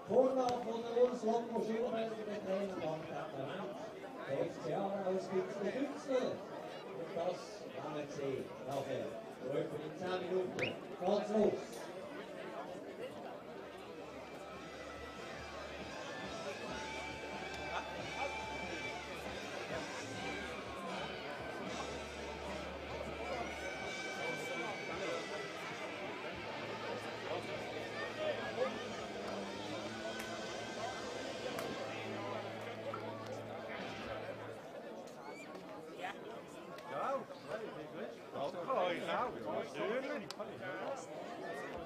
Vorlauf von der Urs Loco Schubert, der Trainer macht Applaus. Der FC Aarau gibt es den Schützel. Und das werden Sie sehen. Nachher, so etwa in 10 Minuten, geht's los. Ja, ik ook. Natuurlijk.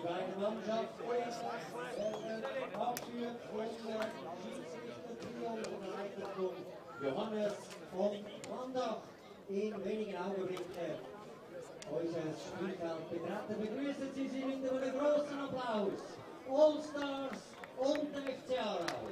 beiden Mannschaften werden abgeführt von Schiedsrichter-Trio unter Leitung von Johannes von Mandach. In wenigen Augenblicken unser Spielfeld betreten. Begrüßen Sie sie mit einem großen Applaus. All-Stars und der FC Aarau.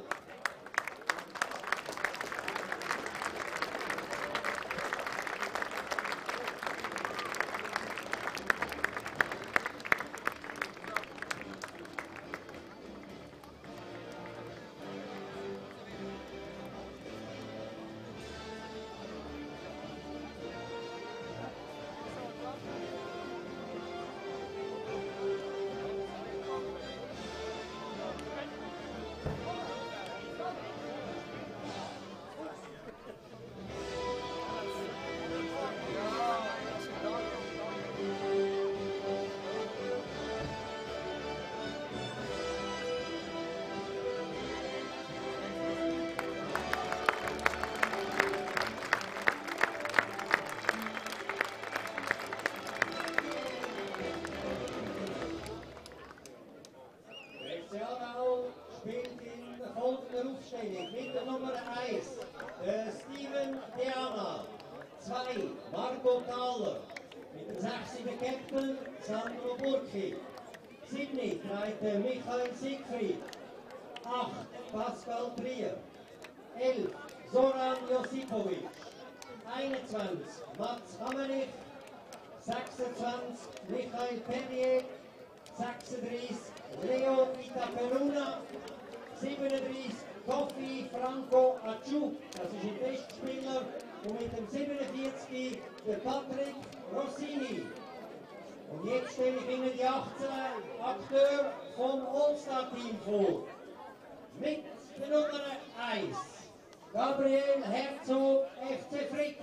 Mit der Nummer 1, Steven Deana. 2, Marco Thaler. Mit dem 6. Captain, Sandro Burki. 7. trägt Michael Siegfried. 8, Pascal Trier. 11, Zoran Josipovic. 21, Mats Hammerich. 26, Michael Perrier. 36, Leo Itaperuna. 37, Kofi Franco Aciu, das ist ein Testspieler, und mit dem 47 der Patrick Rossini. Und jetzt stelle ich Ihnen die 18 Akteure vom All-Star-Team vor. Mit der Nummer 1, Gabriel Herzog, FC Frick.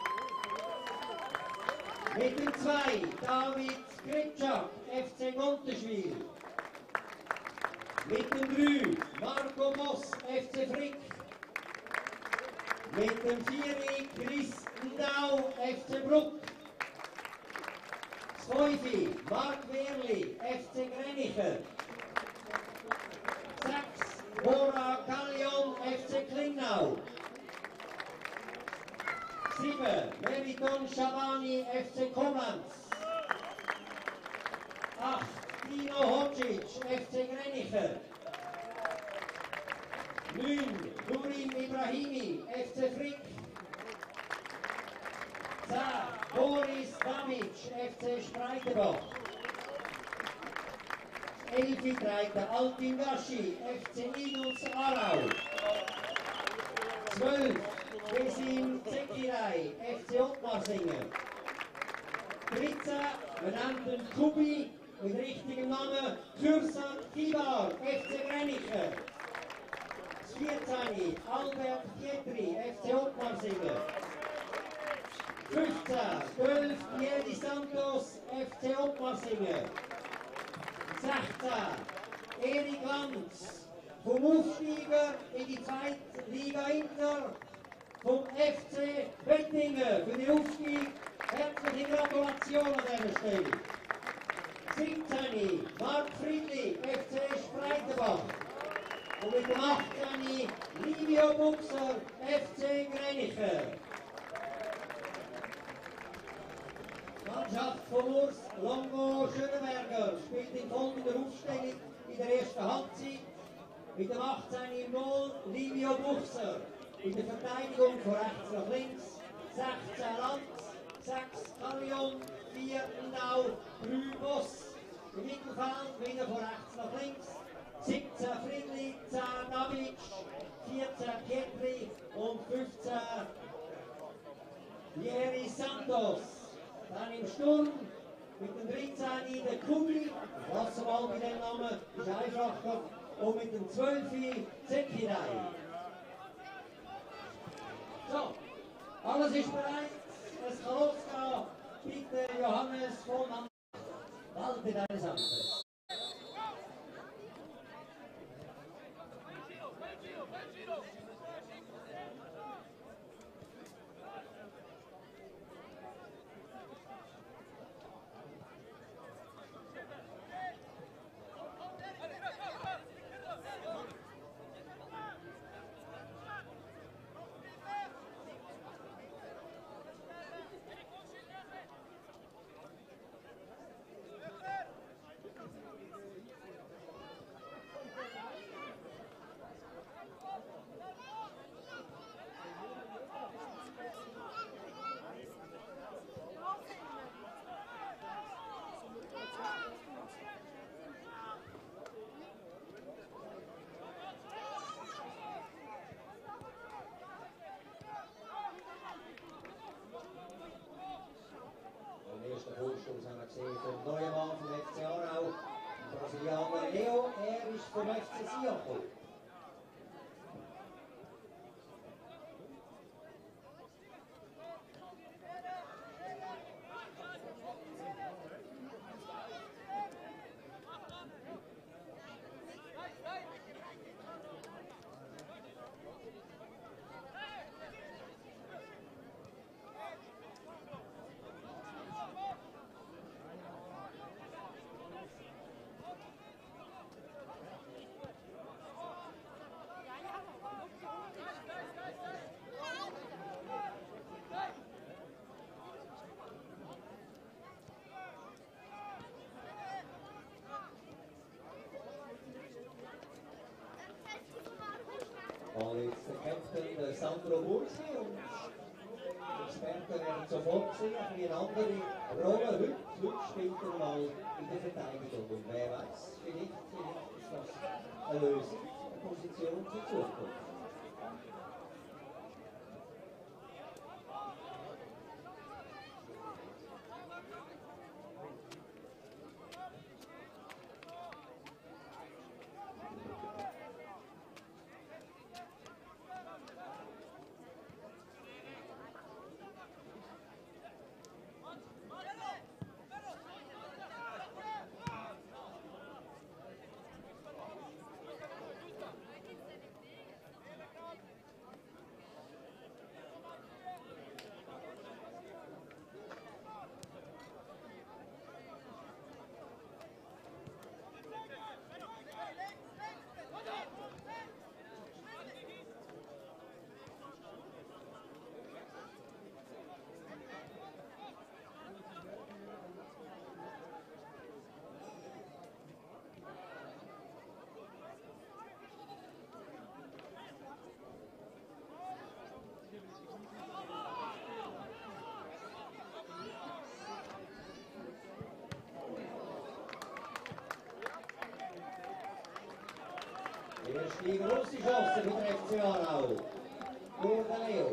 Mit dem 2, David Kritschak, FC Monteschwil. Mit dem 3, Marco Moss, FC Frick. Mit dem 4, Chris Ndau, FC Bruck. 5, Marc Wehrli, FC Grenicher. 6, Bora Kallion, FC Klingnau. 7, Meriton Schabani, FC Komans. 8, Dino Hodzic, FC Grenicher. 9, Nurim Ibrahimi, FC Frick. 10, Boris Damic, FC Spreitenbach. 11 trägt Altin Gaschi, FC Eagles Aarau. 12, Besim Zekirai, FC Ottmarsingen. 13, wir nennen den Kubi mit richtigem Namen Kürsan Kibar, FC Grenicher. 14, Albert Pietri, FC Ottmarsingen. 15, 12, Diego Santos, FC Ottmarsingen. 16, Erik Lanz, vom Aufsteiger in die zweite Liga Inter, vom FC Wettingen für den Aufstieg. Herzliche Gratulation an dieser Stelle. 17, Marc Friedli, FC Spreitenbach. Und mit dem 18, Livio Buchser, FC Grenicher. Die Mannschaft von Urs Longo Schöneberger spielt in folgender Aufstellung in der ersten Halbzeit. Mit dem 18 im Goal Livio Buchser. In der Verteidigung von rechts nach links 16 Lanz, 6 Kallion, 4 Ndau, 3 Boss. Im Mittelfeld wieder von rechts nach links 17 Friedli, 10 Davic, 14 Pietri und 15 Lieri Santos. Dann im Sturm mit dem 13 der Kugli, lassen wir mal bei dem Namen, ist einfacher, und mit dem 12 Zekirai. So, alles ist bereit, es kann losgehen. Bitte Johannes von Mandach, halte deine Sache. gesehen vom neuen Mann vom FC Aarau, Brasilianer Leo, er ist vom FC Sion gekommen. Und jetzt der Captain Sandro Bursi und die Experten werden sofort sehen, wie eine andere Rolle. Heute spielt er mal in der Verteidigung. Und wer weiß, vielleicht ist das eine Lösung, eine Position zur Zukunft. Die grosse Chance für den FC Aarau. Gurda Leo.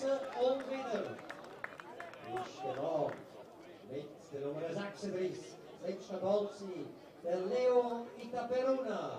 Besser und wieder ist der Mann mit der Nummer 36, letzter Bolzi, der Leo Itaperuna.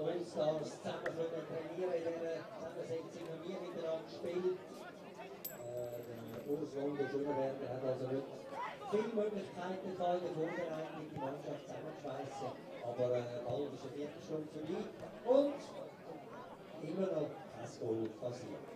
All-Stars zusammen können trainieren in dieser Zusammensetzung, noch nie miteinander gespielt. Der Urs Longo Schöneberger hat also nicht viele Möglichkeiten gehabt, in der Vorbereitung die Mannschaft zusammenzuschweissen, aber bald ist eine Viertelstunde vorbei und immer noch kein Goal passiert.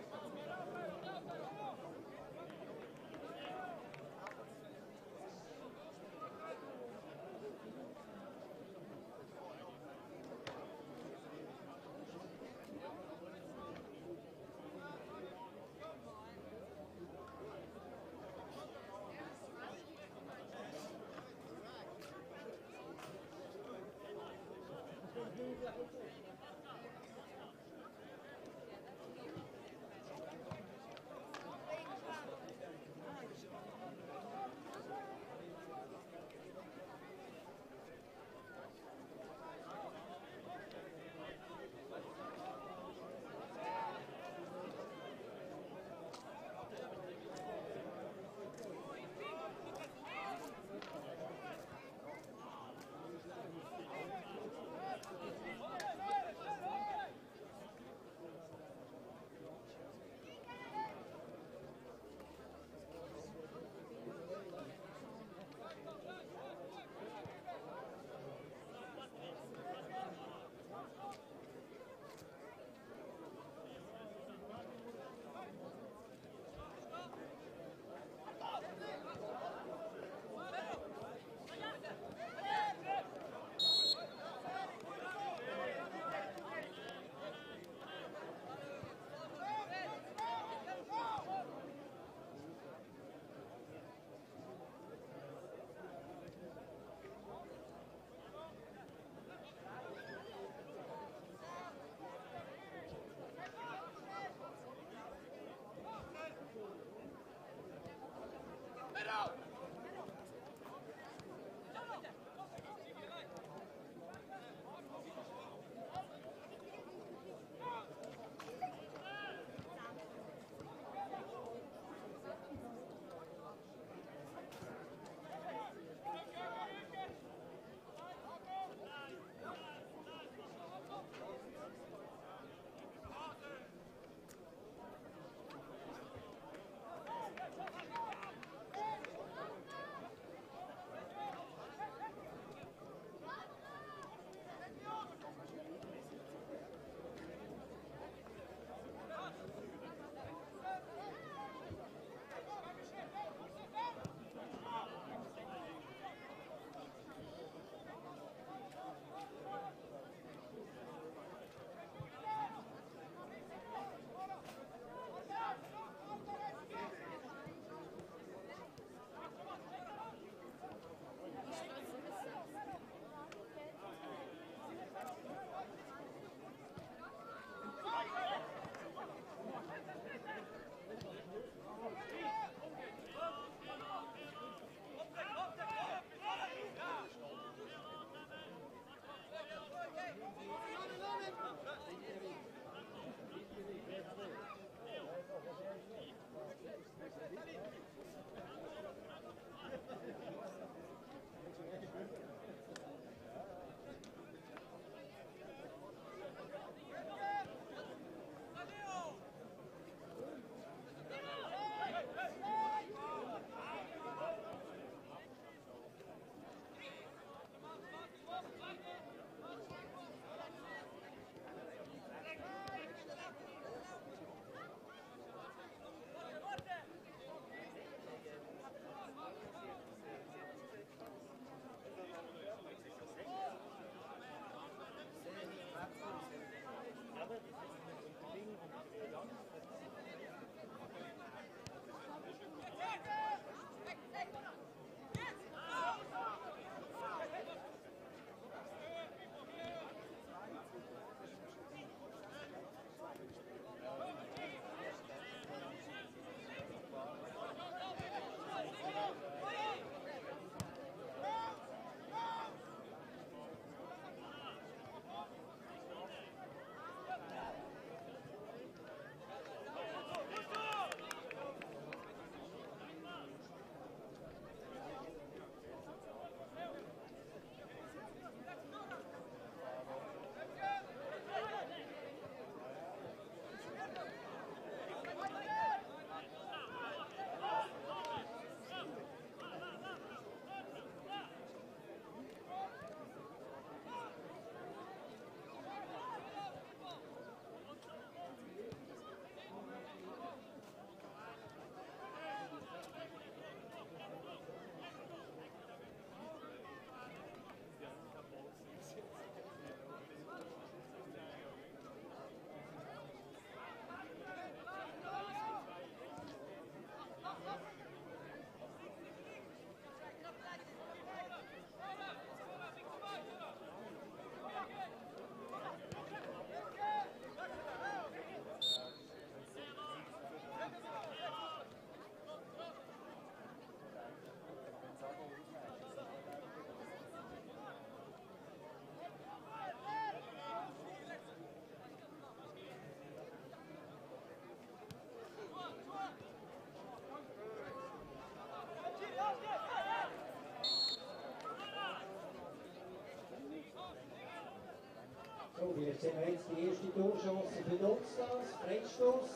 So, vielleicht sehen wir jetzt die erste Torchance für uns das. Freistoß.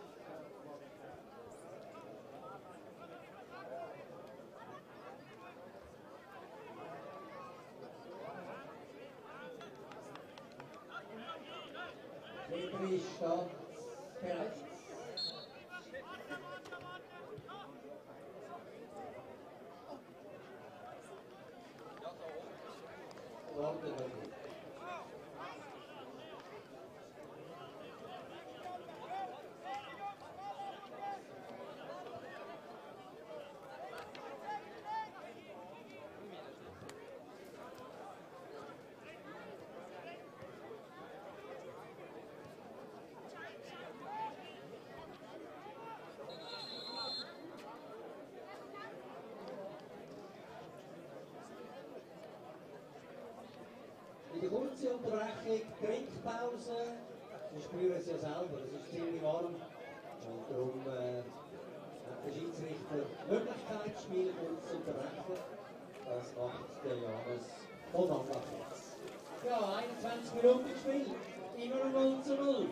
Friedrich steht bereit. Warten wir. Die kurze Unterbrechung, Trinkpause. Sie spüren es ja selber, es ist ziemlich warm. Und darum hat der Schiedsrichter die Möglichkeit, das Spiel kurz zu unterbrechen. Das macht der Johannes von Anlachplatz. Ja, 21 Minuten gespielt. Immer 0:0.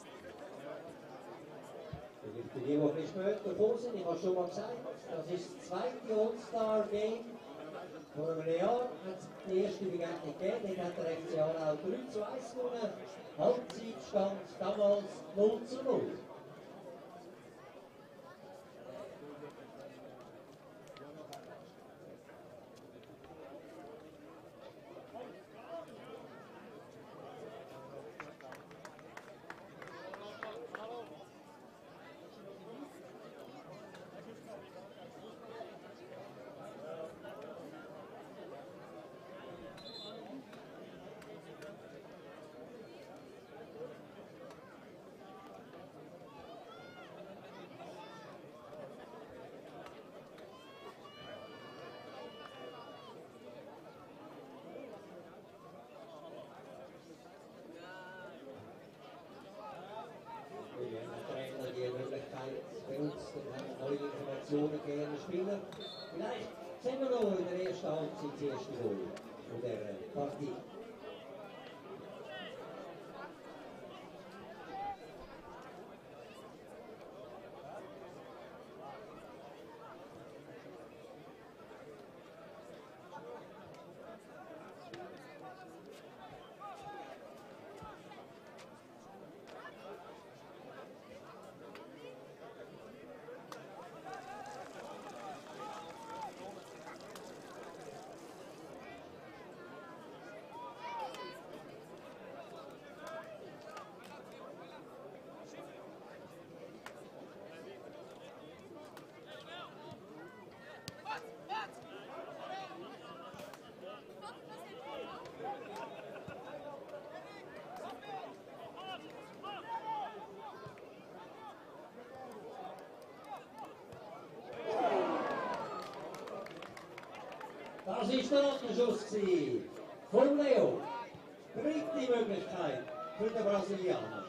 Vielleicht für die, die ein bisschen später gekommen sind, ich habe schon mal gesagt, das ist das zweite All-Star-Game. Vor einem Jahr hat es die erste Begegnung gegeben, dann hat der FC Aarau 3:1 gewonnen. Halbzeitstand damals 0:0. Benutzt und haben neue Informationen gegeben, Spieler. Vielleicht sehen wir noch in der ersten Halbzeit das erste Goal von dieser Partie. Das ist der Schuss von Leo. Dritte Möglichkeit für den Brasilianer.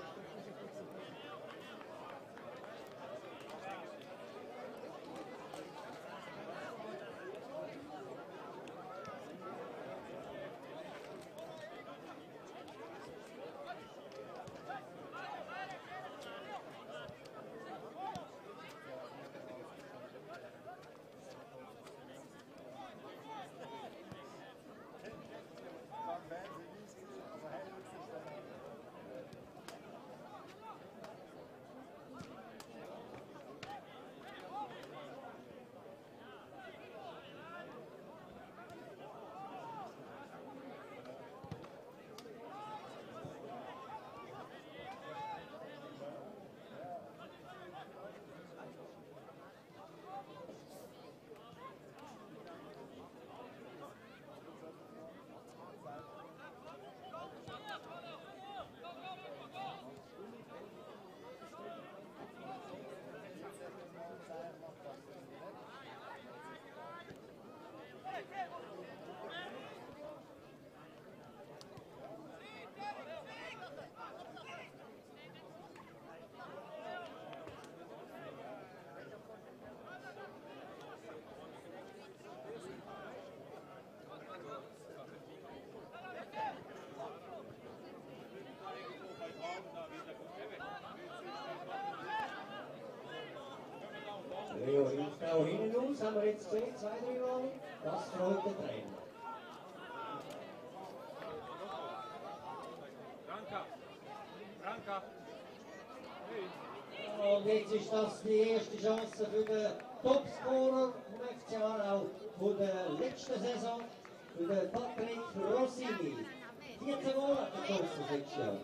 auch hinten aus, haben wir jetzt gesehen, 2, 3 Mal. Das freut den Trainer. Branca. Und jetzt ist das die erste Chance für den Topscorer vom FC Aarau von der letzten Saison, für den Patrick Rossini. 14 Mal hat er geschossen letztes Jahr.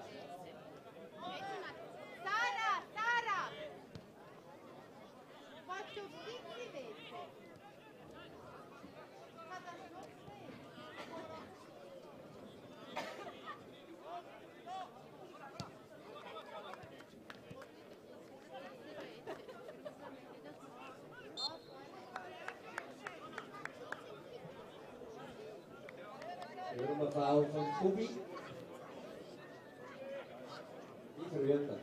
Sara! Faccio schicchi invece. Vado a Nummer Foul von Kubi. Die verrührt er.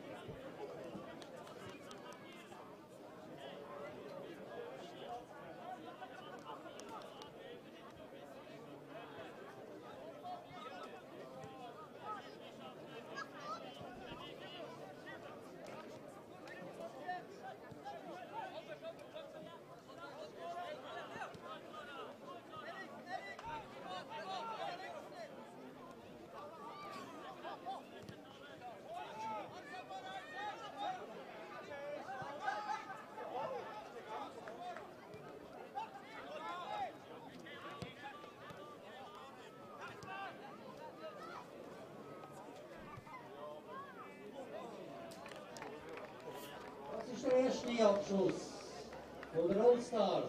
Das ist der erste Abschluss von den All-Stars.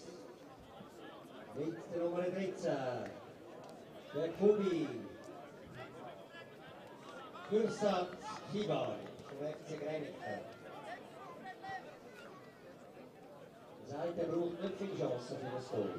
Mit der Nummer 13, der Kubi. Gürsat Kibar, vom FC Greinichen. Das Seite braucht nicht viele Chancen für das Tor.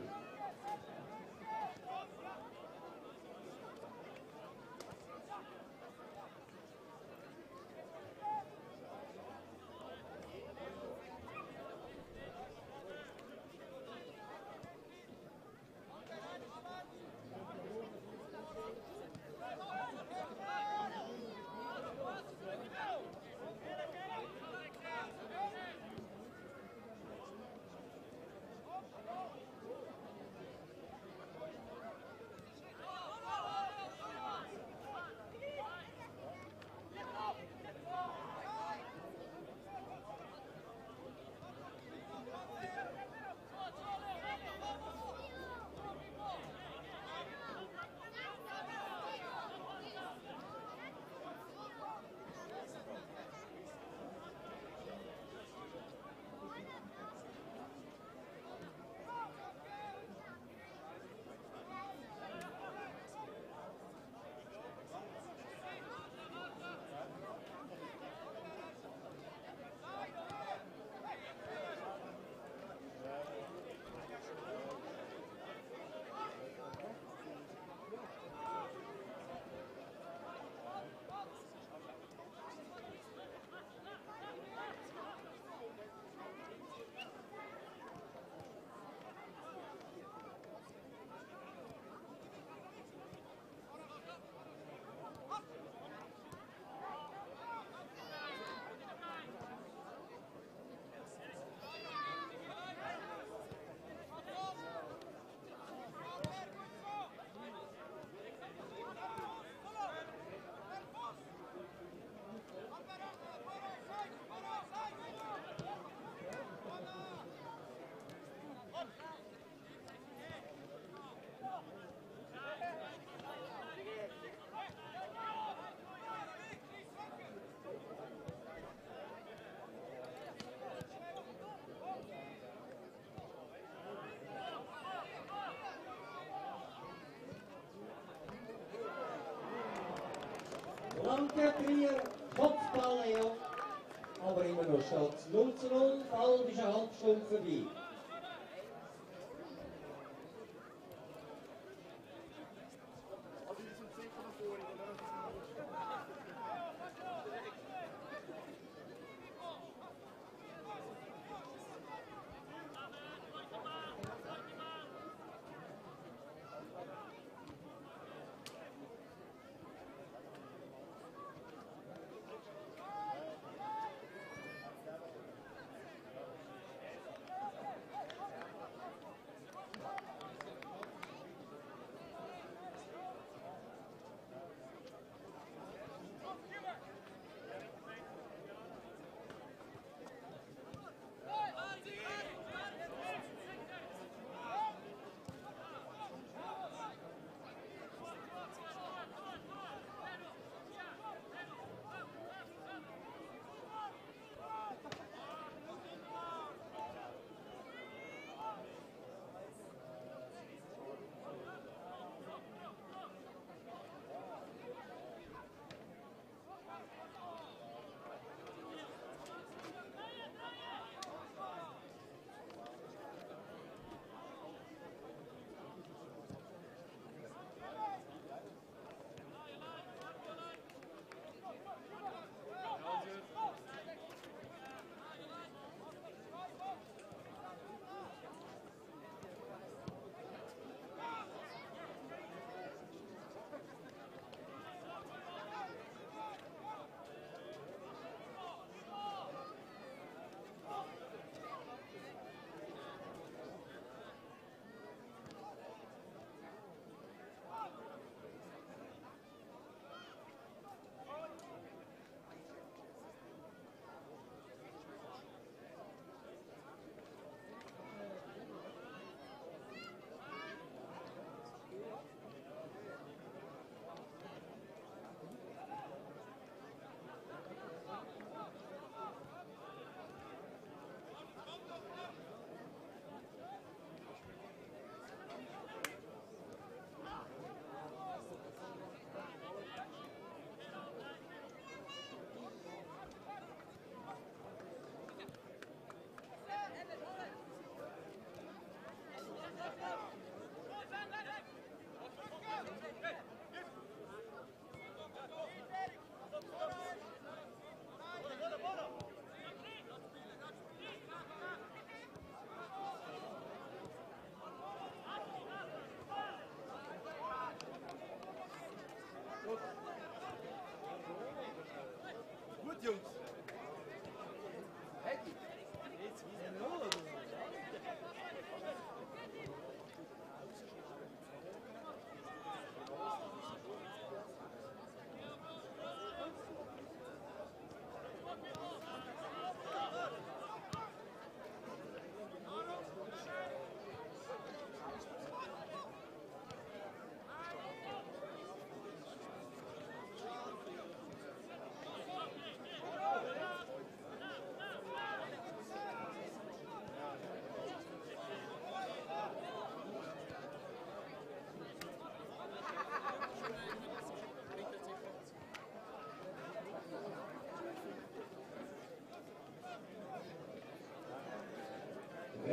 Blanke Trier, Kopfball Leon, aber immer noch Schatz. 0:0, bald ist eine halbe Stunde vorbei.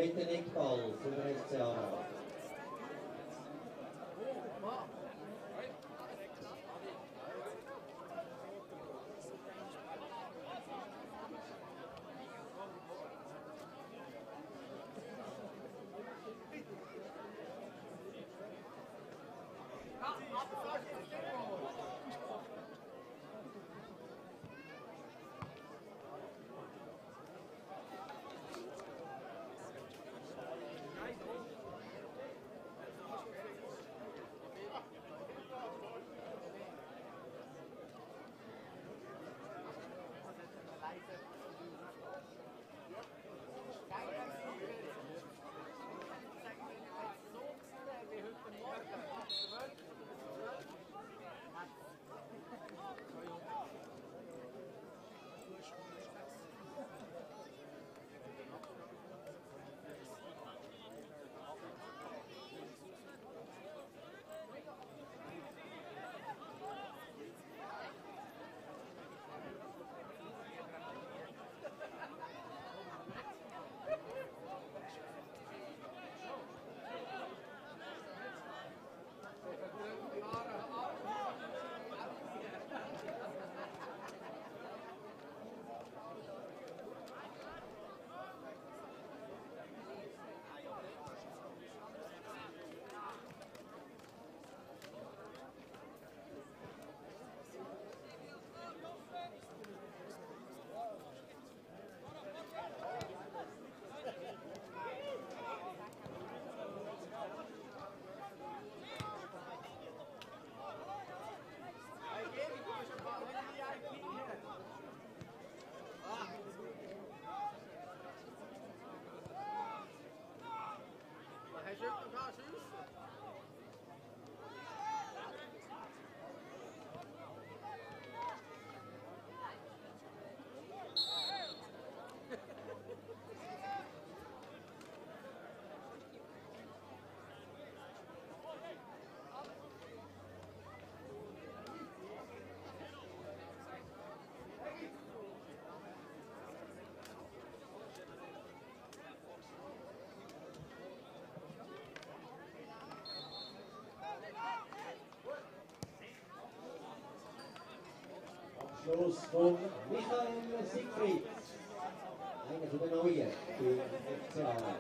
Dritter Eckball für den SC Aarau. Abschluss von Michael Siegfried, einer von den Neuen für FC Aarau.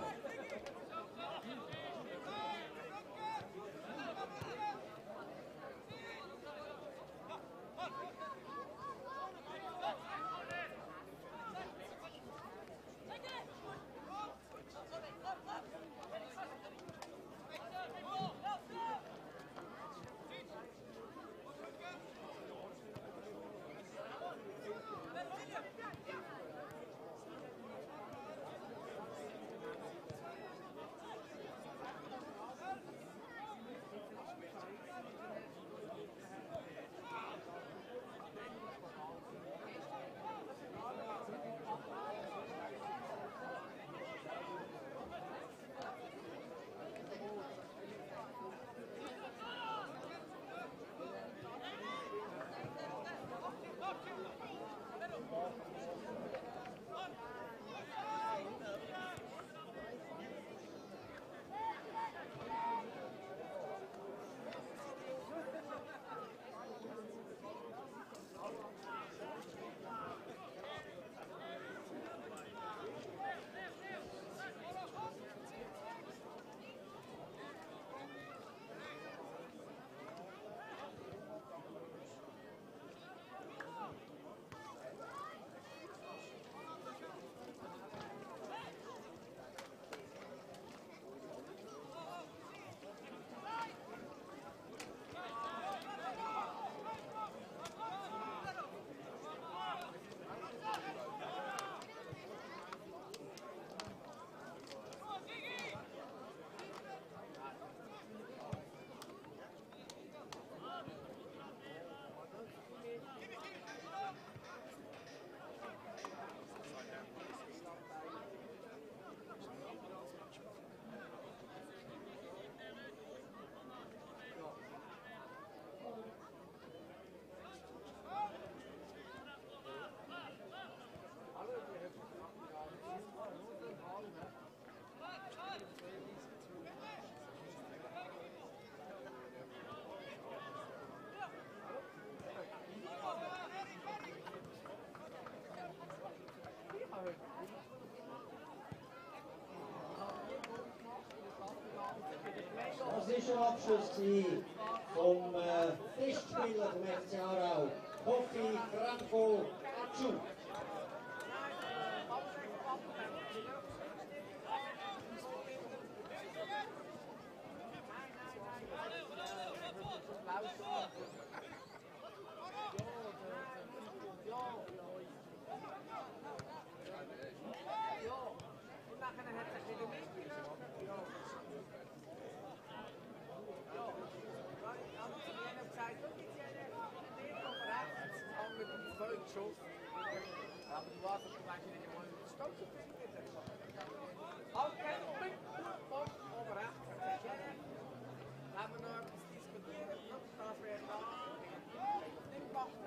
Abschluss vom Testspieler vom FC Aarau, Kofi Franco Achu. Aber du warst vielleicht nicht mal stolz auf dich. Okay, oben rechts. Lassen wir noch etwas diskutieren. Das wäre da. Nicht machen.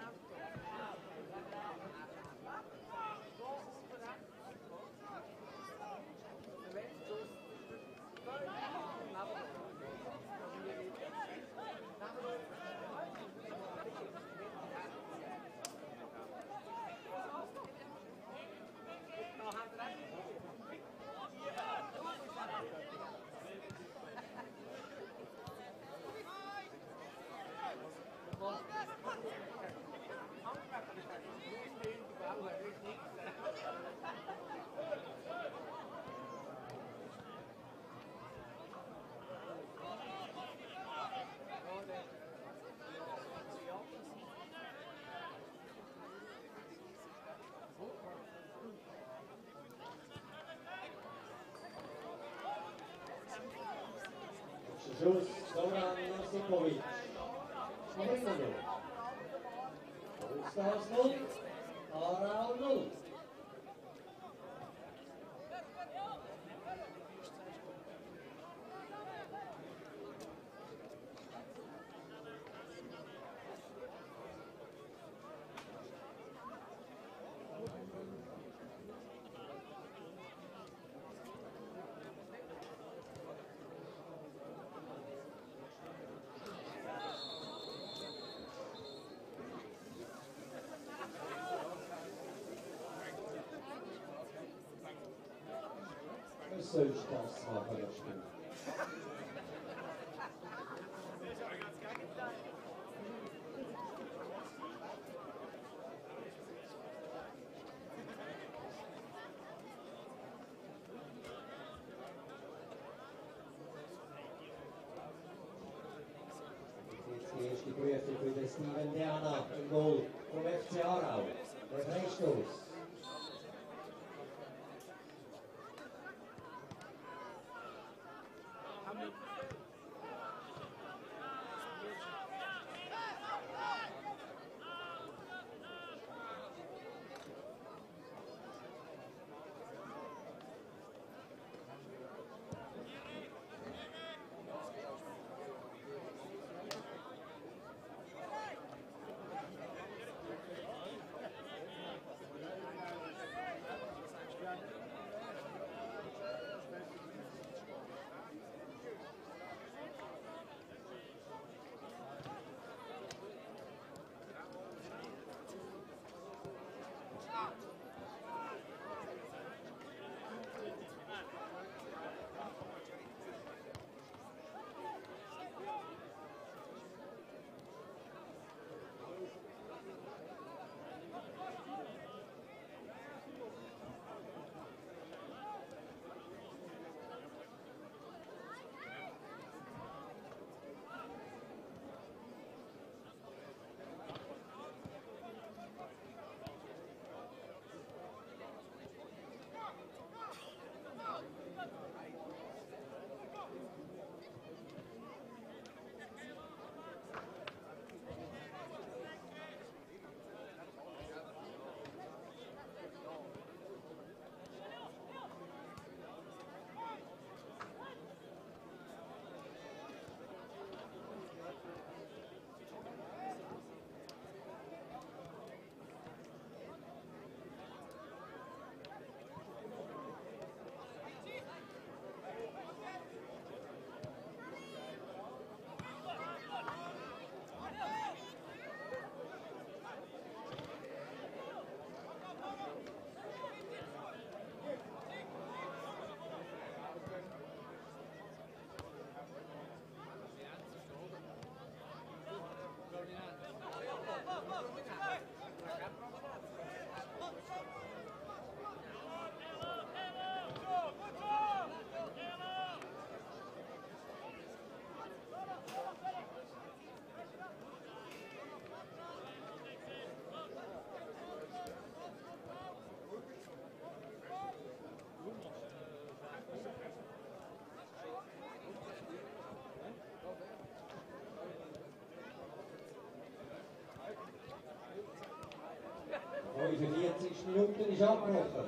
Schuss, Zoran Josipovic. Marino 0. Oosters 0. Aarau 0. So Spaß machen das Spiel. Jetzt die erste Prüfung für den Steven Deana im Goal vom FC Aarau. Der Freistoß. Minuten ist abgebrochen.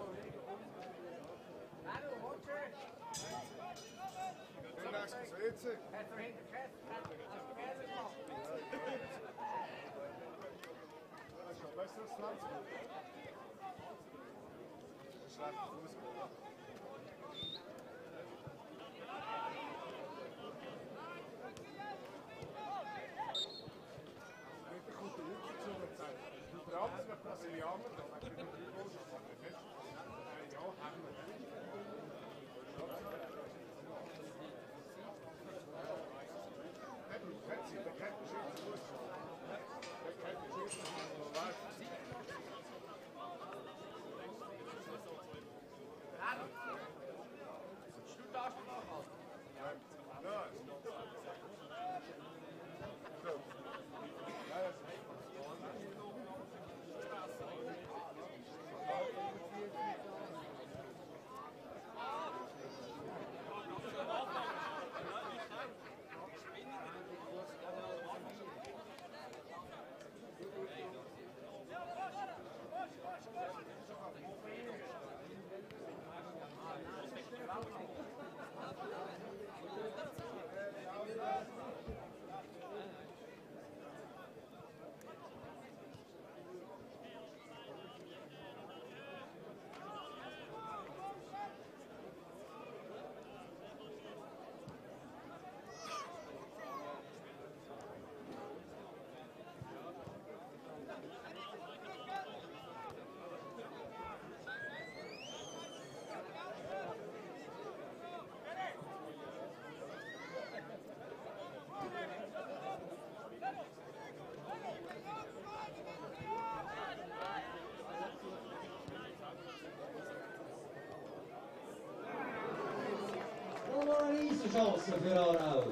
Eine Riesenchance für Aarau.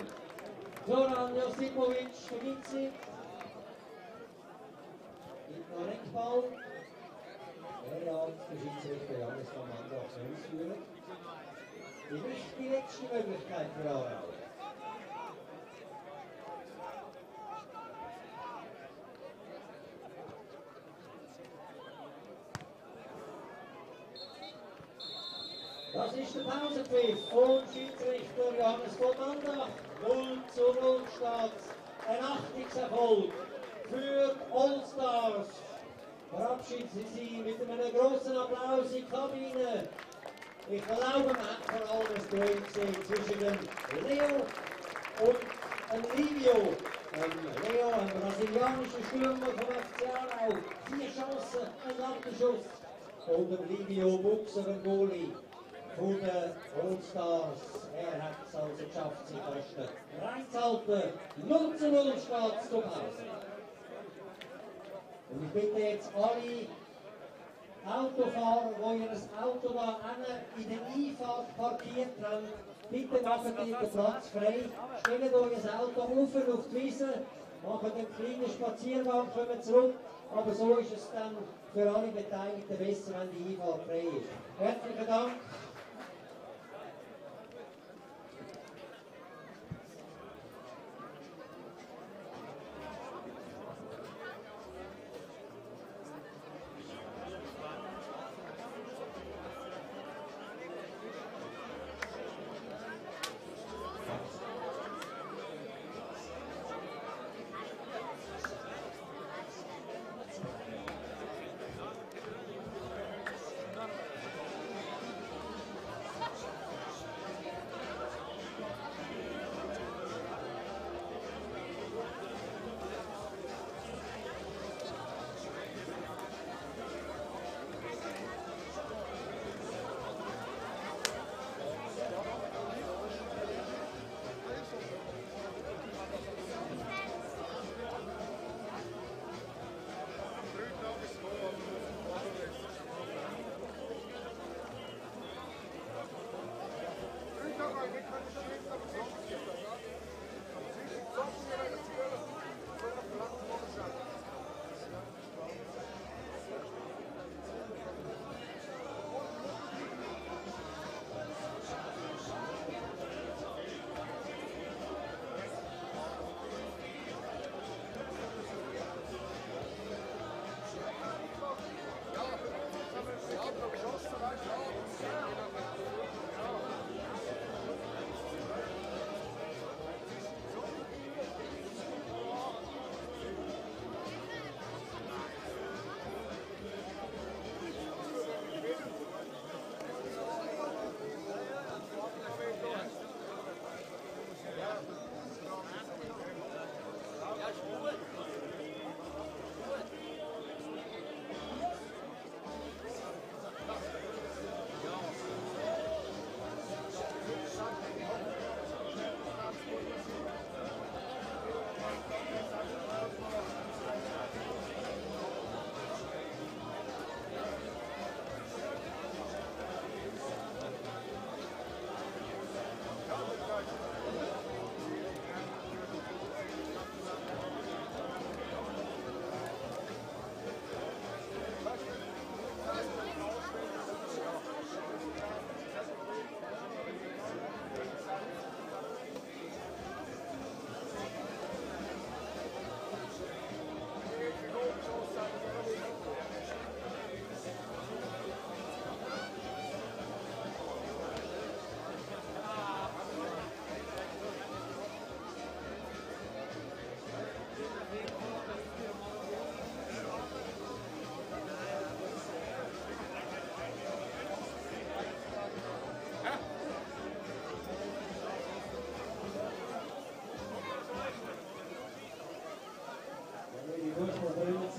Zoran Josimovic vergibt sie. Gibt noch Reckball. Ja, der Schiedsrichter Johannes van Mandach ausführen. Die nicht die letzte Möglichkeit für Aarau. Das ist der Pausenpfiff von Schiedsrichter Johannes von Mandach. 0:0 steht. Ein Achtungserfolg für Allstars. Verabschieden Sie sich mit einem grossen Applaus in die Kabine. Ich glaube, man hat vor allem das Duell gesehen zwischen dem Leo und dem Livio. Leo, ein brasilianischer Stürmer vom FC Aarau. 4 Chancen, ein Lattenschuss. Und dem Livio Buchser, ein Goalie von den Allstars. Er hat es also geschafft, sich Kosten reinzuhalten. 0:0 steht es zur Pause. Und ich bitte jetzt alle Autofahrer, die ihr Auto da in der Einfahrt parkiert haben, bitte machen Sie den Platz frei, stellt euer Auto auf die Wiese, machen einen kleinen Spaziergang, kommen zurück, aber so ist es dann für alle Beteiligten besser, wenn die Einfahrt frei ist. Herzlichen Dank.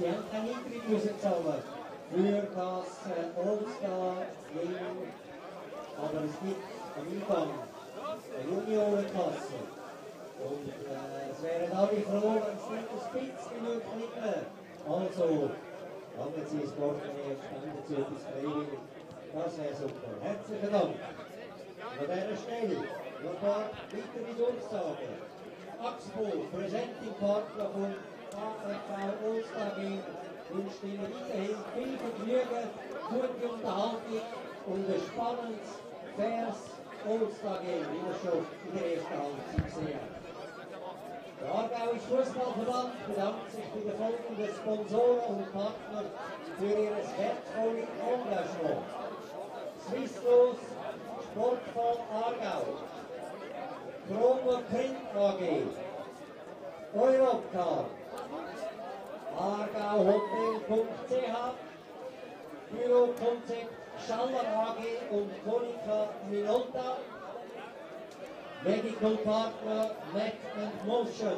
Sie haben keinen Eintritt müssen zahlen für das All-Star-Game, aber es gibt am Eingang eine Juniorenklasse. Und es wären alle froh, wenn es nicht ein bisschen klicken. Also, langen Sie das Portemonnaie und spenden Sie etwas freiwillig. Das wäre super. Herzlichen Dank. An dieser Stelle noch ein paar weitere Durchsagen. Axpo, Presenting-Partner von KFV All-Star Game, wünscht Ihnen weiterhin viel Vergnügen, gute Unterhaltung und ein spannendes, faires All-Star Game, wie wir schon in der ersten Halbzeit gesehen haben. Der Aargauische Fußballverband bedankt sich bei den folgenden Sponsoren und Partnern für ihr wertvolles Engagement. Swisslos, Sportfonds Aargau, Kromer Print AG, Europcar, aargauhotel.ch, Bürokonzept Schaller AG und Konica Minolta, Medical Partner Mac & Motion,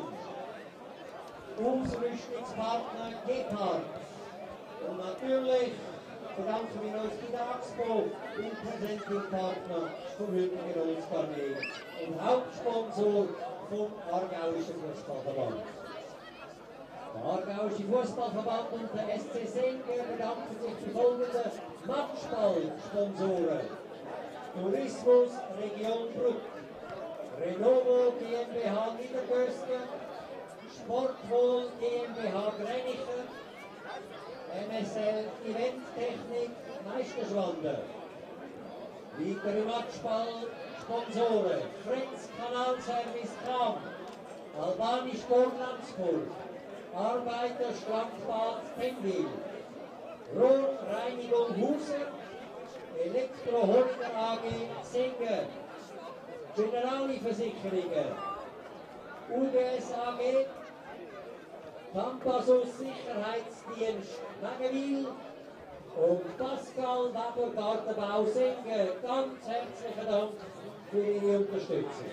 Ausrüstungspartner Gepard und natürlich bedanken wir uns bei der Axpo, dem Presenting-Partner vom heutigen All-Star Game und Hauptsponsor vom Aargauischen Fußballverband. Der Aargauische Fußballverband und der SC Senke bedanken sich bei folgenden Matchball-Sponsoren: Tourismus Region Bruck, Renovo GmbH Niedergösten, Sportwohl GmbH Grenichen, MSL Eventtechnik Meisterschwande. Weitere Matchball-Sponsoren: Fritz Kanalservice Kram, Albanisch Gorlandspur, Arbeiterstrandbad Tenwil, Rohrreinigung Huser, Elektro Holger AG Singen, Generali Versicherungen, UBS AG, Campasus Sicherheitsdienst Megewil und Pascal Weber Gartenbau Singen. Ganz herzlichen Dank für Ihre Unterstützung.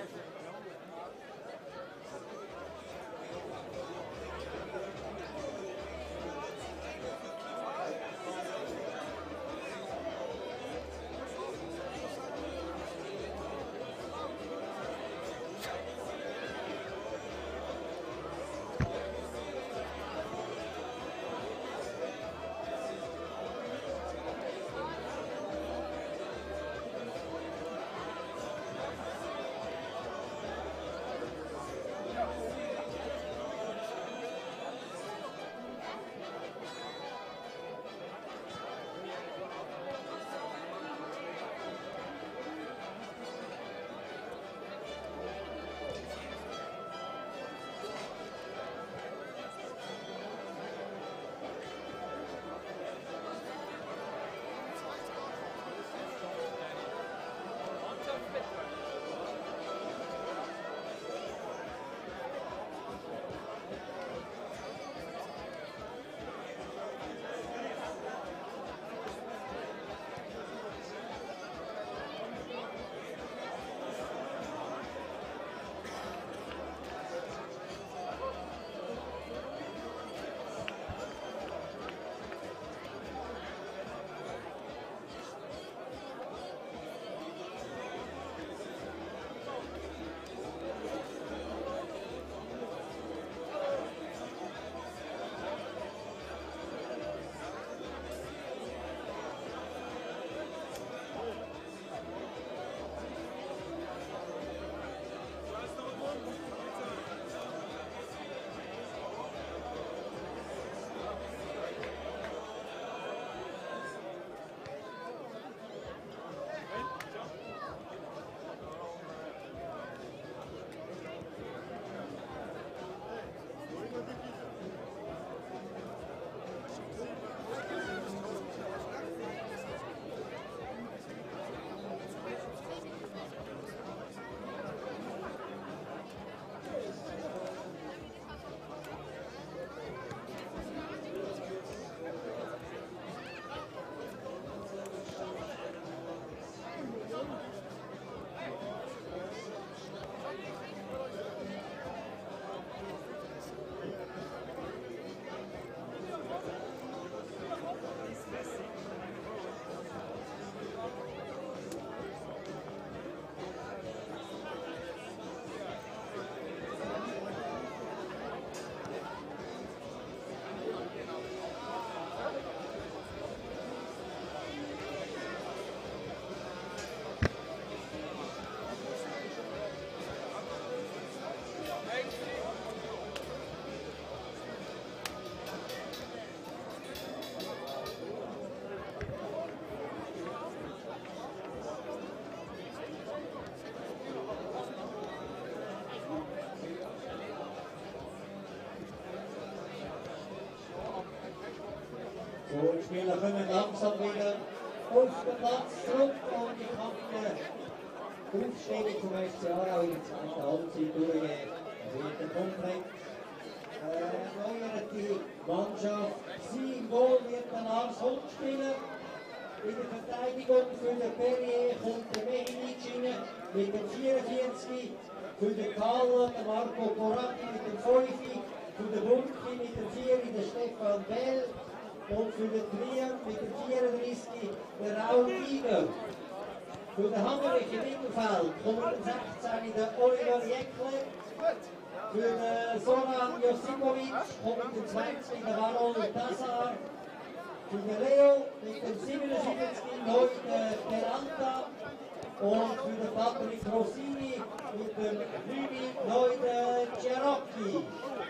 So, die Spieler kommen langsam wieder auf den Platz zurück und ich kann die Aufstellung vom FC Aarau in der zweiten Halbzeit durchgehen. Also wird komplett erneuerte Mannschaft. Sie im Goal wird der Lars Hund spielen. In der Verteidigung für den Perrier kommt der Mehinic rein mit dem 44. Für den Karl, der Marco Corati mit dem 5. Für den Bunki mit dem 4. der Stefan Bell. Und für den Trier mit dem 34. der Raul Giger. Für den Hammerich im Mittelfeld kommt der 16. der Oliver Jäckle. Für den Zoran Josipovic kommt der 20. der Harold Tassar. Für den Leo mit dem 77. neu der Peralta. Und für den Patrick Rossini mit dem 9. neu der Cerocchi.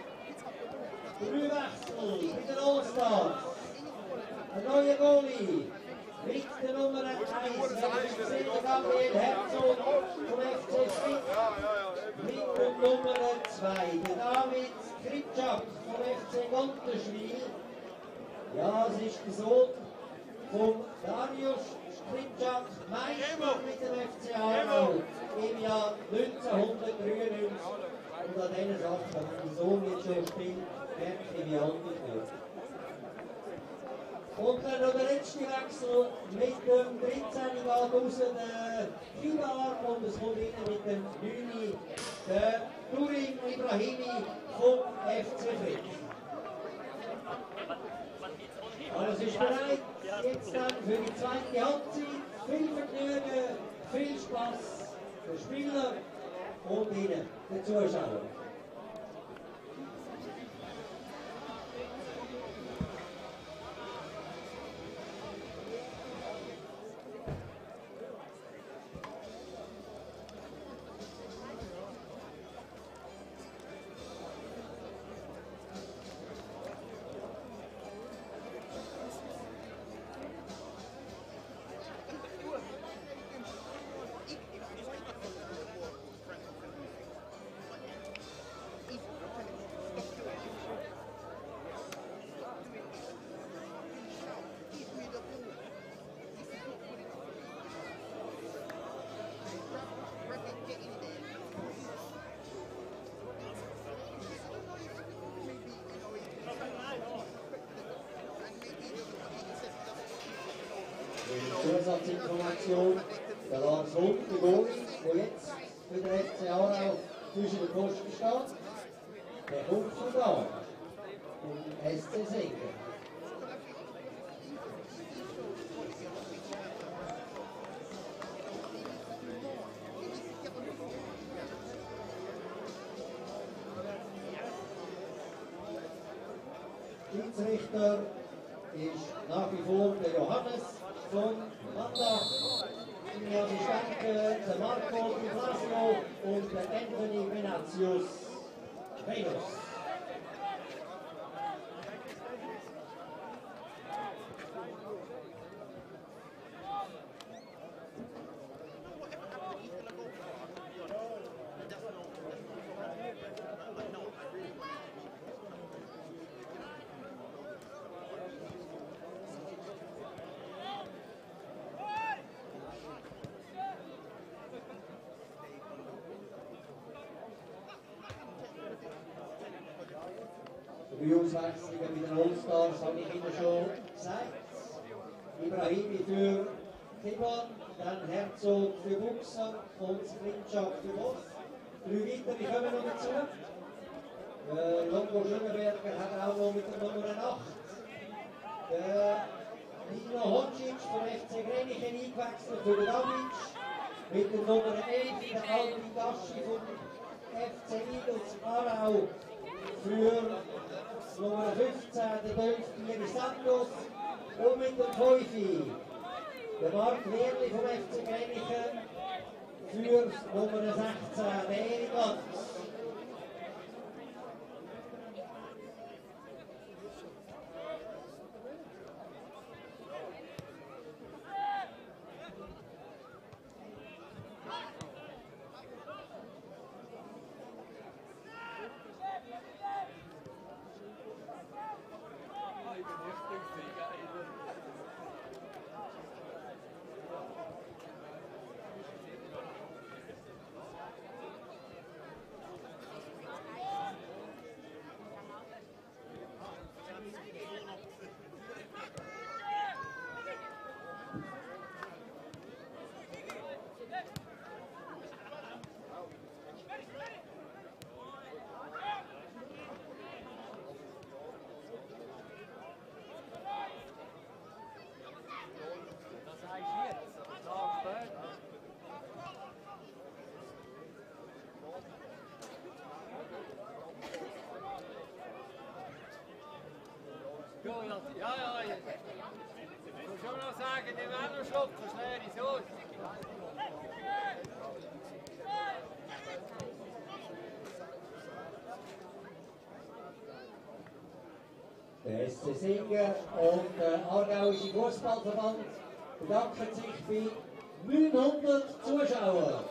Frühwechsel bei den All-Stars. Ein neuer Goalie. Mit der Nummer 1, Gabriel Herzog vom FC Schwitz. Mit der Nummer 2, der David Skripczak vom FC Gonterschwil. Ja, es ist der Sohn von Darius Skripczak, Meister mit dem FC Aarau im Jahr 1993. Und an diesen Sachen, wenn der Sohn jetzt schon spielt, merke ich, wie alt ich werde. Und dann noch der letzte Wechsel mit dem 13. geht raus der Kibar und es kommt rein mit dem 9. der Turin Ibrahimi vom FC Fritz. Alles ist bereit, jetzt dann für die zweite Halbzeit. Viel Vergnügen, viel Spaß für Spieler und Ihnen, den Zuschauern. Zusatzinformation, der Lars Hund, der Goalie, der jetzt für den FC Aarau zwischen den Posten steht, der kommt von da, vom SC Senken. Schiedsrichter ist nach wie vor der Johannes von Manda, die Assistenten der Marco Di Blasio und der Anthony Venatius Venus. Die Auswechslungen bei den All-Stars habe ich Ihnen schon gesagt. Ibrahimi für Kiban, dann Herzog für Buchser und Skripczak für Voss. 3 weitere kommen noch dazu. Longo Schöneberger hat auch noch mit der Nummer 8. Nino Honcic vom FC Grenichen eingewechselt für den Davic. Mit der Nummer 11 der Albi Gaschi vom FC Eagles Aarau für Nummer 15 der Dolph Santos und mit dem 5 der Marc Wehrli vom FC Grenichen für Nummer 16 der Erik Gatz. Ja, ja, ja. Ich muss schon noch sagen, die werden noch schlucken, schnell ist aus. Der SC Singen und der Aargauische Fußballverband bedanken sich bei 900 Zuschauern.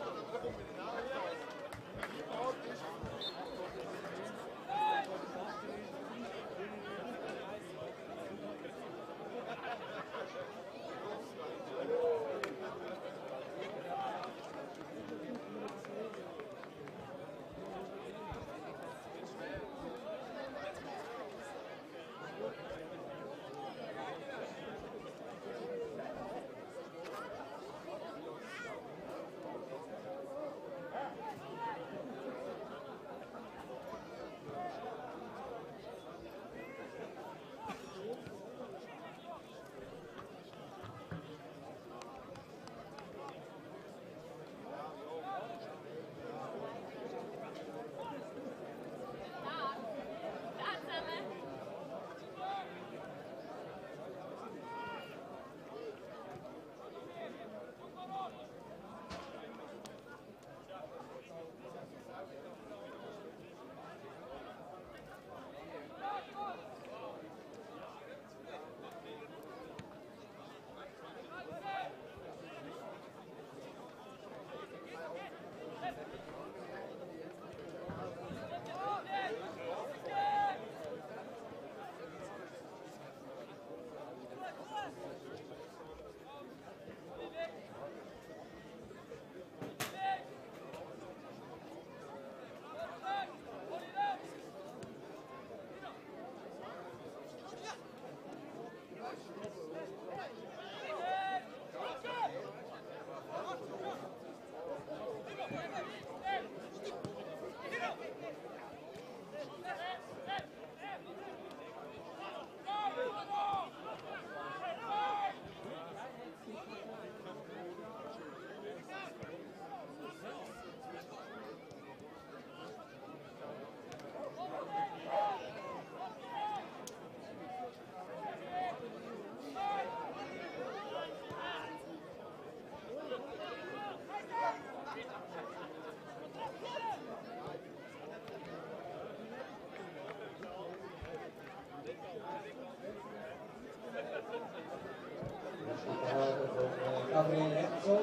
Gabriel Herzog.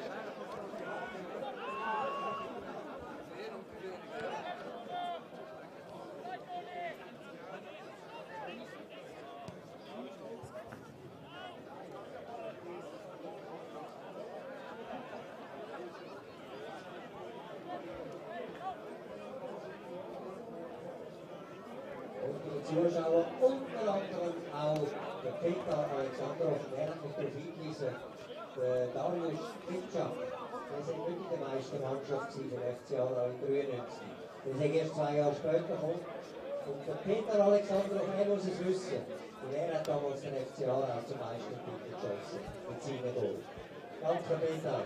Und die Zuschauer unter anderem auch der Peter Alexandrov, der hat mich darauf hingewiesen, der Darius Kitscha, der ist nicht in der Meistermannschaft von FC Aarau in 93. Der ist erst 2 Jahre später gekommen. Und der Peter Alexandrov, er muss es wissen, und er hat damals den FC Aarau zum Meistertitel geschossen, mit seinen Goal. Danke Peter.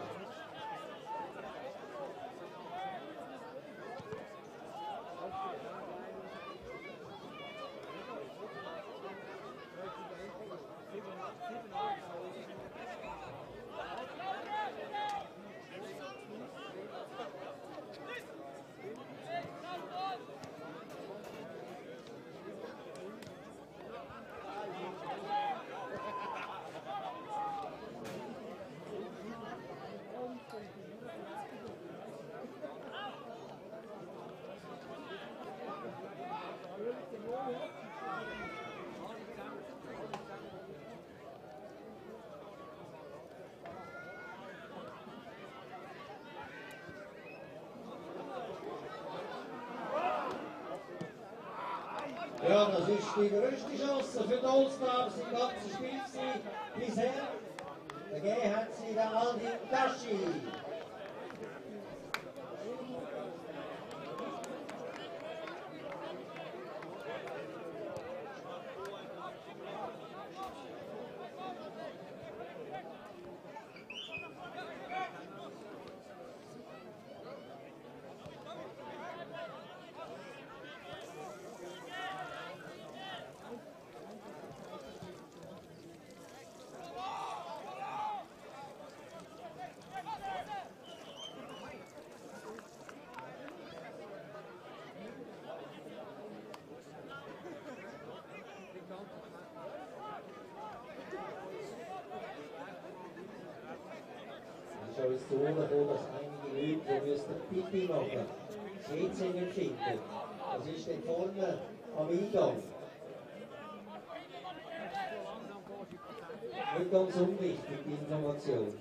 Ja, das ist die größte Chance für die Oldsnabs im ganzen Spiel bisher. Dagegen hat sie der Aldin Taschi. uns zu Ohren gekommen, dass einige Leute, die müssen Pipi machen, das WC nicht finden. Das ist dort vorne am Eingang. Nicht ganz unwichtig, die Information.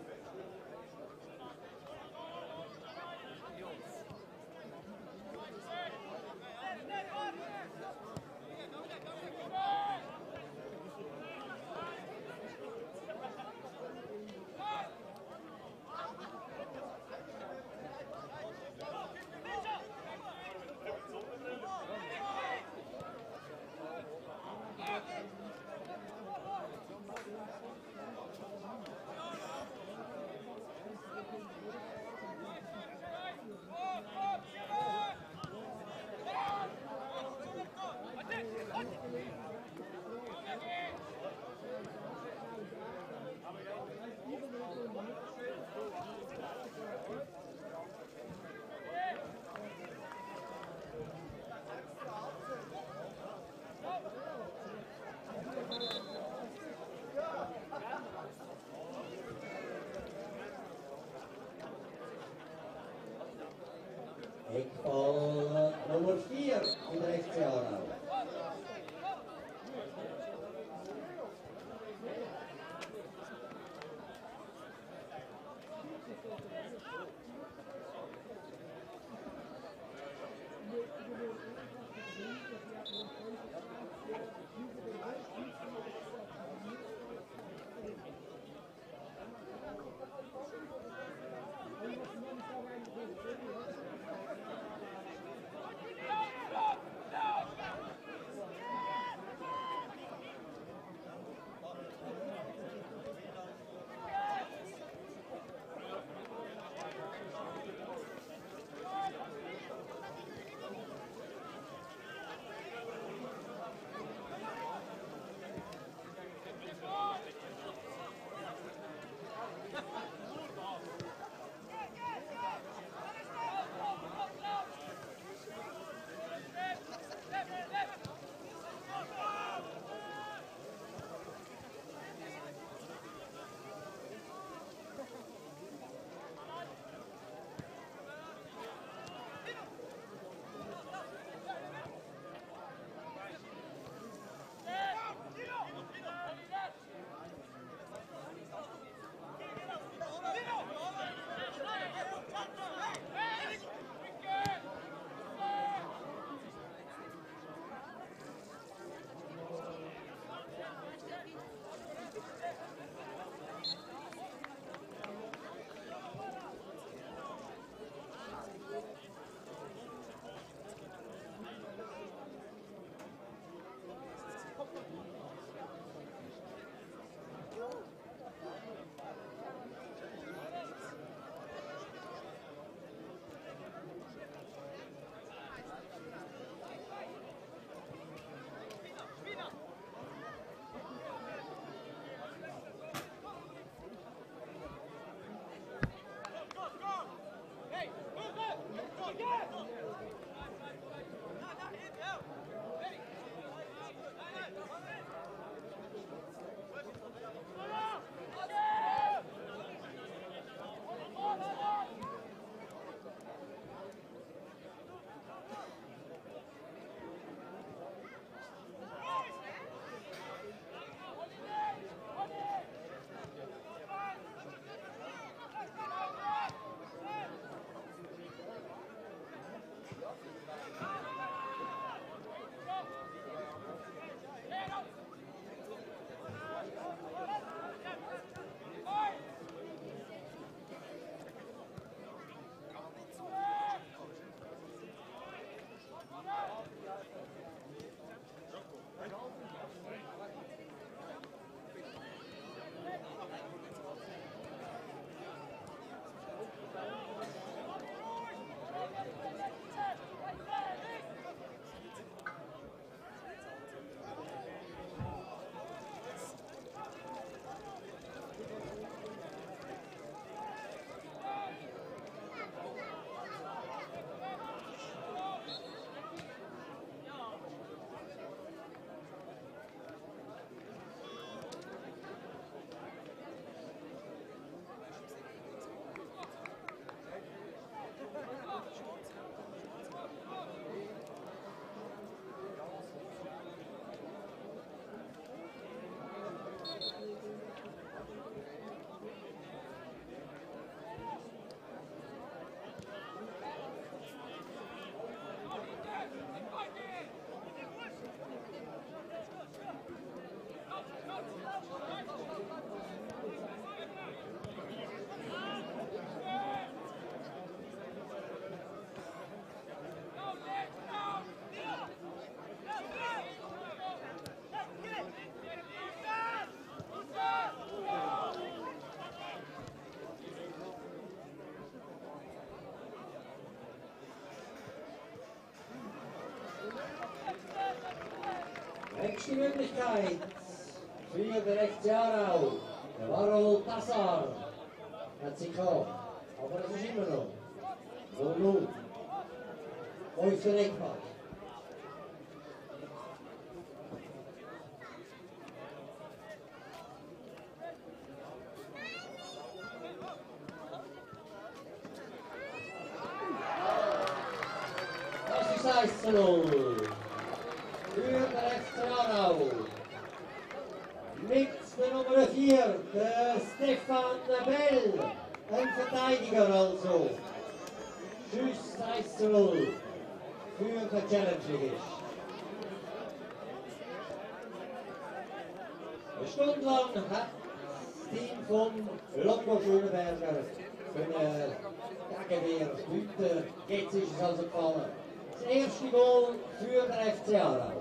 Eckball Nummer 4 in der FC Aarau. Nächste Möglichkeit für den FC Aarau. Der Varol Tassar hat sich gehabt. Aber es ist immer noch 0-0. 5. Eckball. Das ist 1-0 für den FC Aarau. Mit der Nummer 4, der Stefan Bell, ein Verteidiger also. Schuss 1-0 für den Challenge. Eine Stunde lang hat das Team von Loco Schöneberger können Gegenwehr bieten. Jetzt ist es also gefallen. Das erste Goal für den FC Aarau.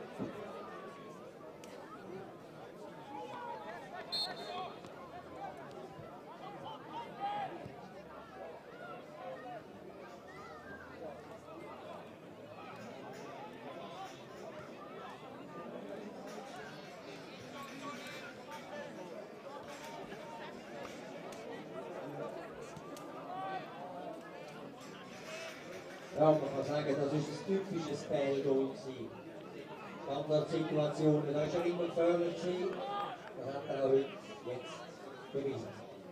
Ja, man kann sagen, das ist ein typisches Bellgoal. Standardsituationen, da ist er immer gefährlich gewesen. Das hat er auch heute jetzt bewiesen.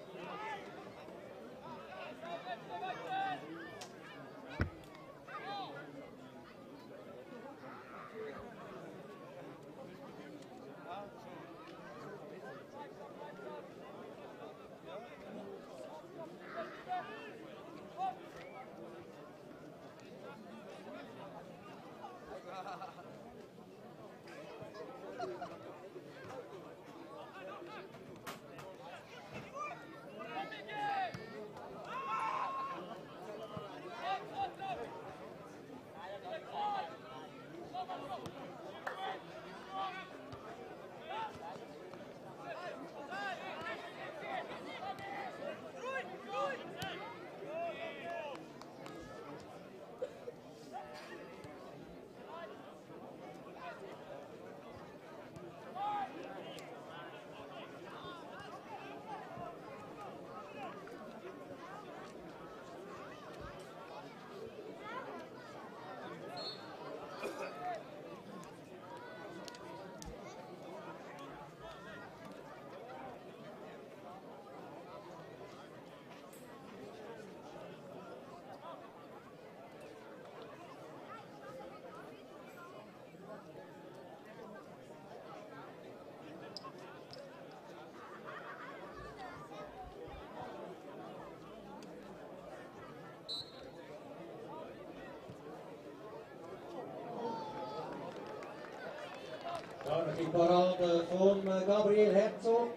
Starke Parade von Gabriel Herzog.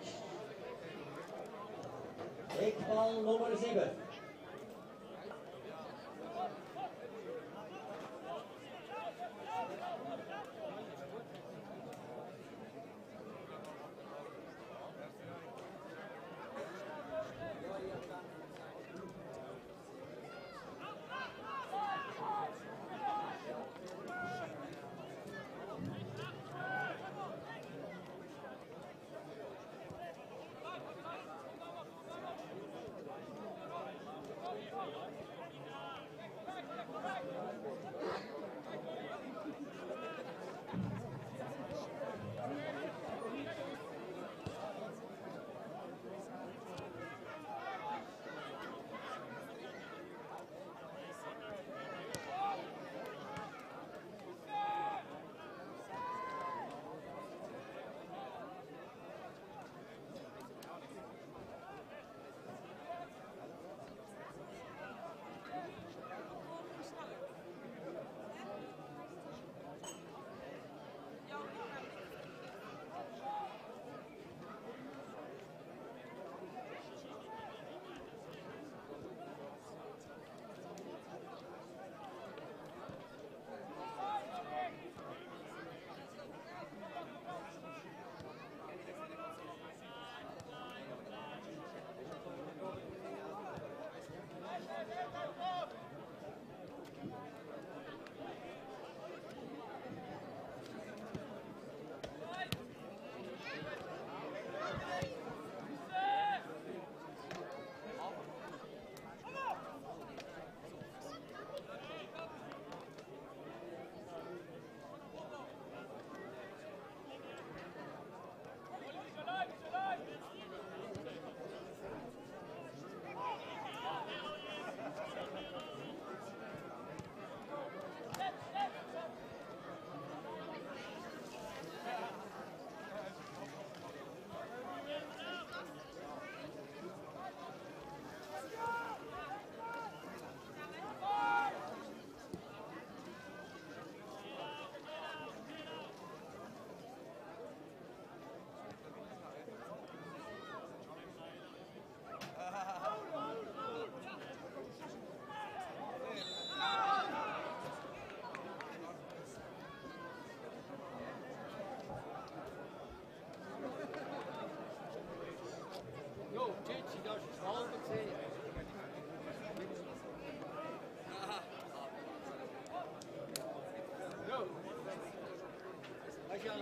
Eckball Nummer 7.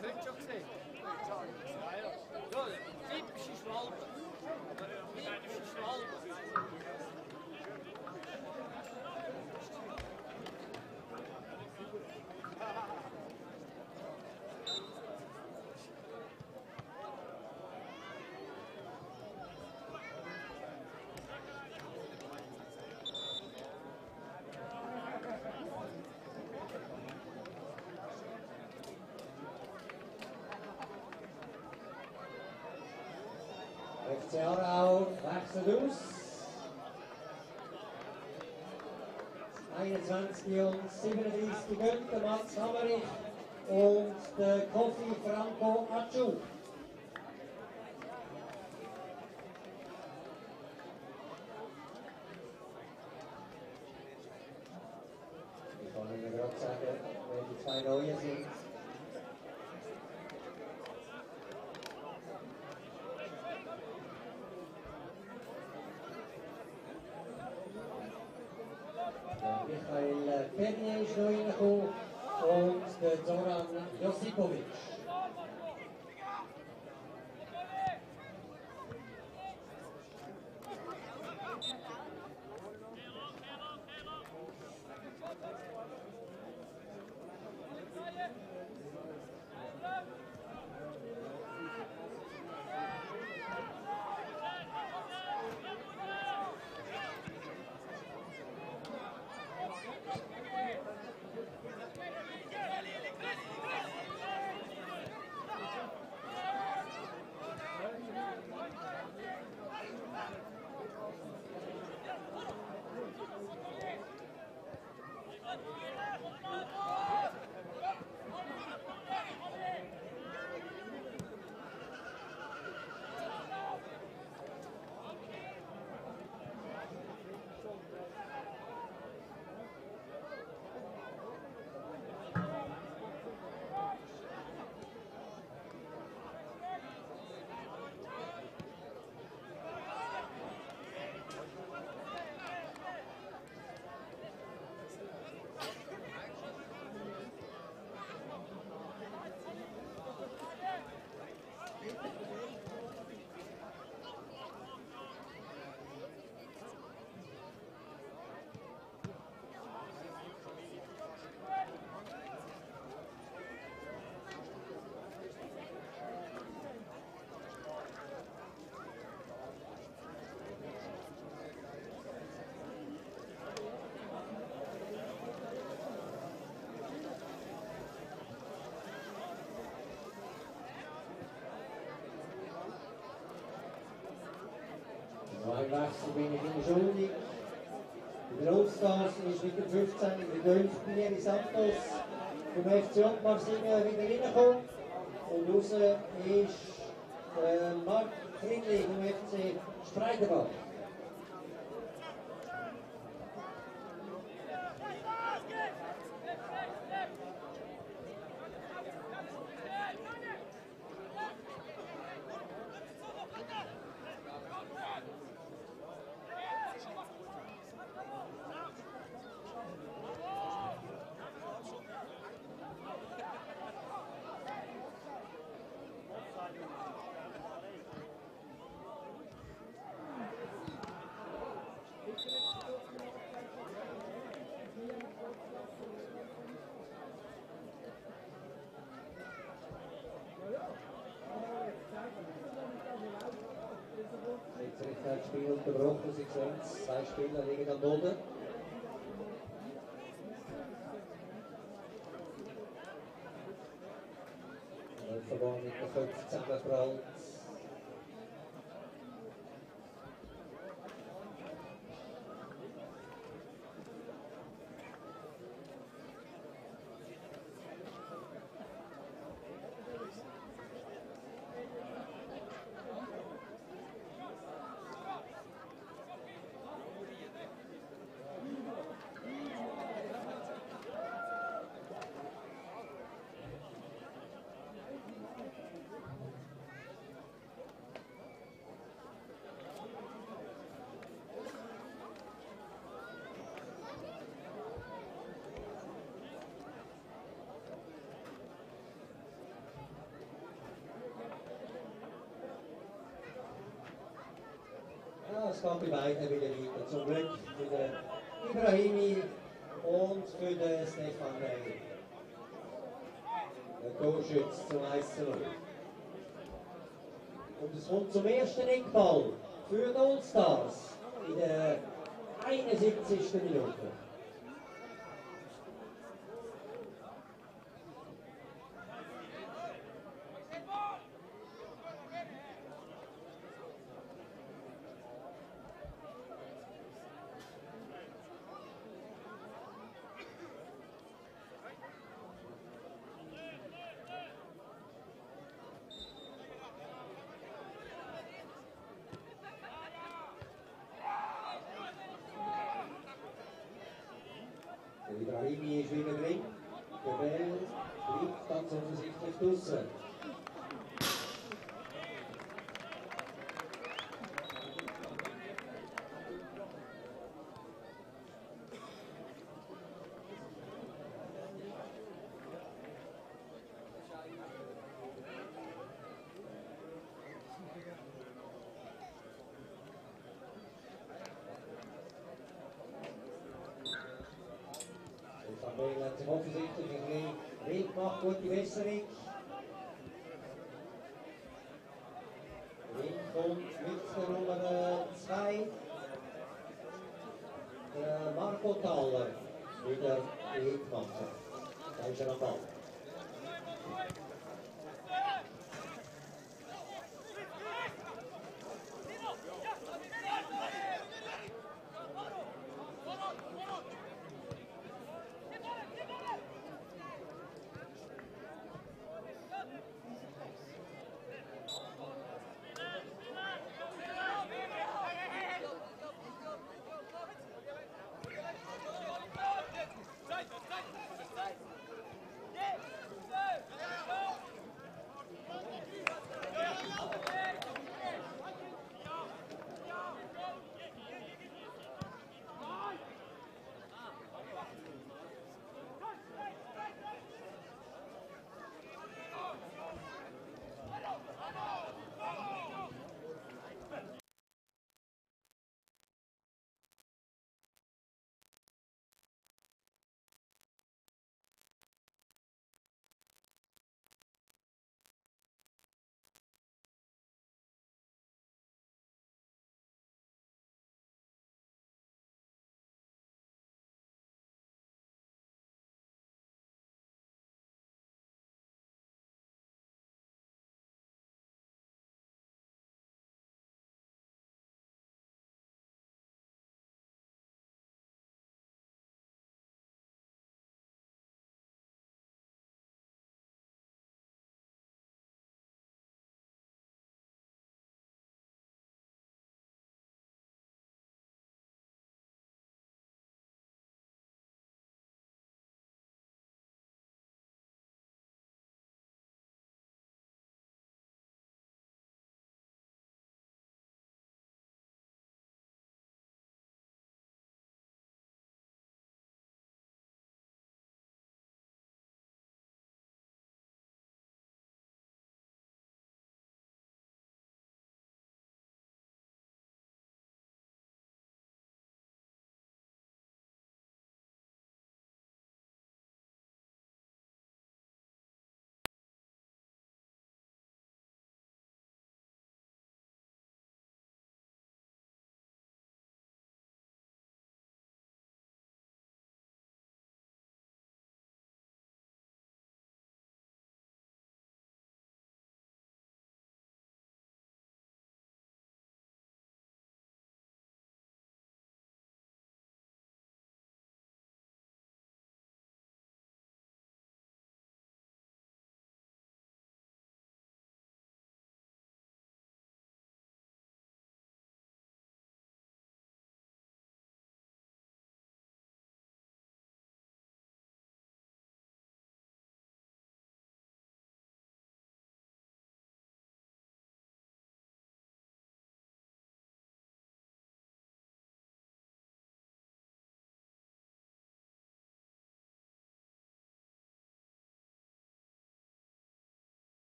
wir heute schon gesehen. So, typische Schwalbe. Typische Schwalbe. FC Aarau wechselt aus. 21 und 37 gehen der Mats Hammerich und der Kofi Franco Achu. Ich kann Ihnen gerade sagen, wer die zwei Neuen sind. Michael Pernier ist noch reingekommen und der Zoran Josipovic. Ein Wechsel bin ich Ihnen schuldig. Der All-Stars ist mit dem 15. der 12. Neri Santos vom FC Ottmarsingen wieder reingekommen. Und raus ist Marc Friedli vom FC Spreitenbach. Jetzt hat das Spiel unterbrochen, Sie sehen es, 2 Spieler liegen am Boden. Offenbar mit den Köpfen zusammengeprallt. es geht bei beiden wieder weiter. Zum Glück für den Ibrahimi und für den Stefan Rey. Der Torschütze zum 1:0. Und es kommt zum ersten Eckball für die Allstars in der 71. Minute. Der Ibrahimi ist wieder drin. Der Ball bleibt ganz offensichtlich draussen. Samuel hat sich offensichtlich ein bisschen wild gemacht, gute Besserung. Der Wind kommt mit der Nummer 2. Der Marco Thaler wieder die Hitmacher. Da ist er am Ball.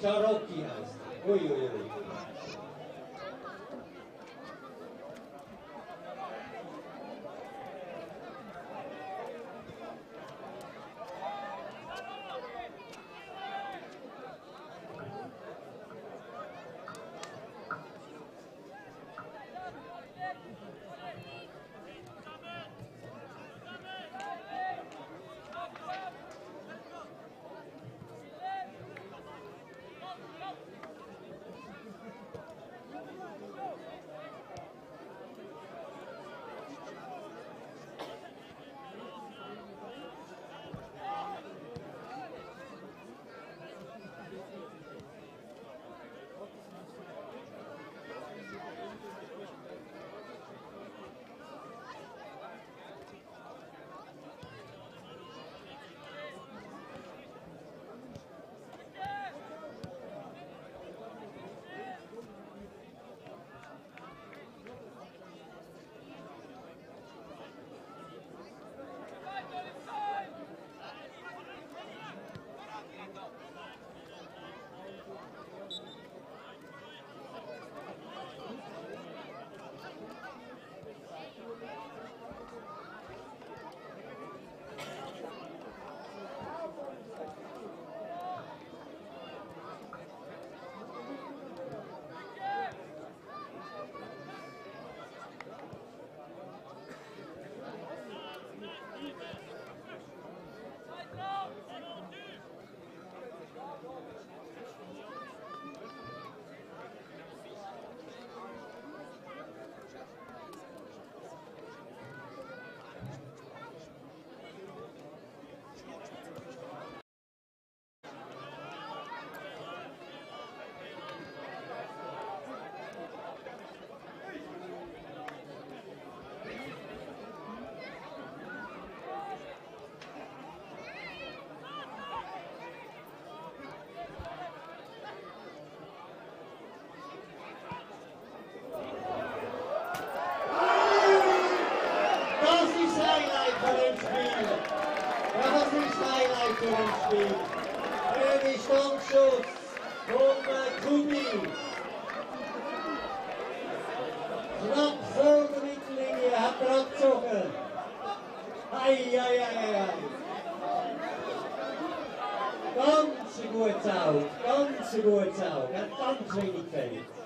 Charocchi heißt er. Ui, ui, ui. Der Standschuss von Kubi. Knapp vor der Mittellinie hat er abgezogen. Ei. Ganz ein gutes Auge, ganz ein gutes Auge. Er hat ganz wenig gefällt.